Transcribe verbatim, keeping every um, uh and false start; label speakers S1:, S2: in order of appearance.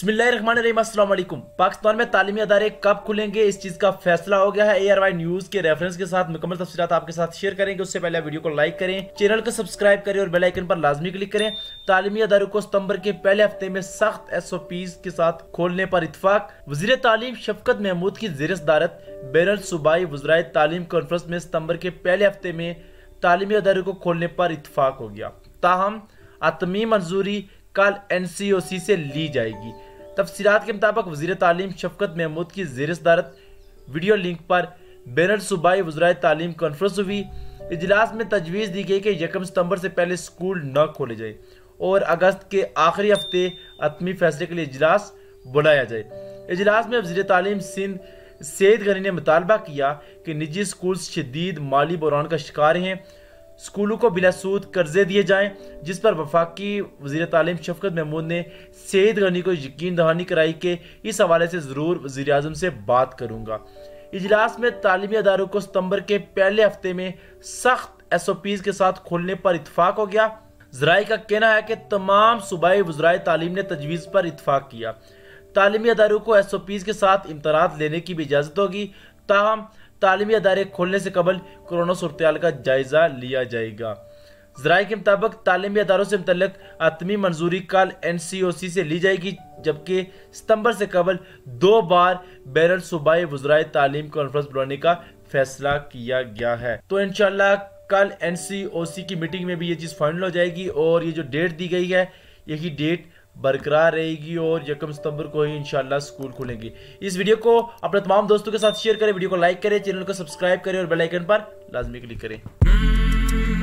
S1: बिस्मिल्लाहिर्रहमानिर्रहीम, अस्सलाम वालेकुम। पाकिस्तान में तालीमी अदारे कब खुलेंगे, इस चीज़ का फैसला हो गया है। ए आर वाई न्यूज़ के रेफरेंस के साथ मुकम्मल तफसीलात आपके साथ शेयर करेंगे। उससे पहले वीडियो को लाइक करें, चैनल को सब्सक्राइब करें और बेल आइकन पर लाजमी क्लिक करें। तालीमी अदारों को सितंबर के पहले हफ्ते में सख्त एस ओ पीज़ के साथ खोलने पर इत्तफाक। वज़ीर तालीम शफकत महमूद की ज़ेर सदारत बैनुल सूबाई वज़राए तालीम कॉन्फ्रेंस में सितंबर के पहले हफ्ते में तालीमी अदारों को खोलने पर इत्तफाक हो गया। ताहम आतमी मंजूरी कल एन सी ओ सी से ली जाएगी। तफसीलात के मुताबिक वज़ीर तालीम शफकत महमूद की ज़ेर सदारत वीडियो लिंक पर बैनुल सूबाई वज़राए तालीम कॉन्फ्रेंस हुई। इजलास में तजवीज़ दी गई कि यकम सितंबर से पहले स्कूल न खोले जाए और अगस्त के आखिरी हफ्ते अतमी फैसले के लिए इजलास बुलाया जाए। इजलास में वज़ीर तालीम सिंध सईद गनी ने मुतालबा किया कि निजी स्कूल शदीद माली बहरान का शिकार हैं, स्कूलों को बिलासूद कर्जे दिए जाएं, जिस पर वफाकी वज़ीर तालीम शफकत महमूद ने सईद गनी को यकीन दहानी कराई कि इस हवाले से ज़रूर वज़ीर आज़म से बात करूँगा। इजलास में तालीमी अदारों को सितंबर के पहले हफ्ते में सख्त एस ओ पीज़ के साथ खोलने पर इत्तफाक हो गया। ज़राए का कहना है कि तमाम सूबाई वज़राए तालीम ने तजवीज़ पर इत्तफाक किया। तालीमी अदारों को एस ओ पीज़ के साथ इम्तनात लेने की भी इजाज़त होगी। ताहम तालीमी अदारे खोलने से कबल कोरोना सूरत का जायजा लिया जाएगा। ज़राए के मुताबिक तालीमी अदारों से मुतल्लिक आतमी मंजूरी कल एन सी ओ सी से ली जाएगी, जबकि सितंबर से कबल दो बार बैनुल सूबाई वज़राए तालीम कॉन्फ्रेंस बुलाने का फैसला किया गया है। तो इंशाल्लाह कल एन सी ओ सी की मीटिंग में भी ये चीज़ फाइनल हो जाएगी और ये जो डेट दी गई है यही डेट बरकरार रहेगी और यकम सितंबर को ही इंशाल्लाह स्कूल खुलेंगे। इस वीडियो को अपने तमाम दोस्तों के साथ शेयर करें, वीडियो को लाइक करें, चैनल को सब्सक्राइब करें और बेल आइकन पर लाजमी क्लिक करें।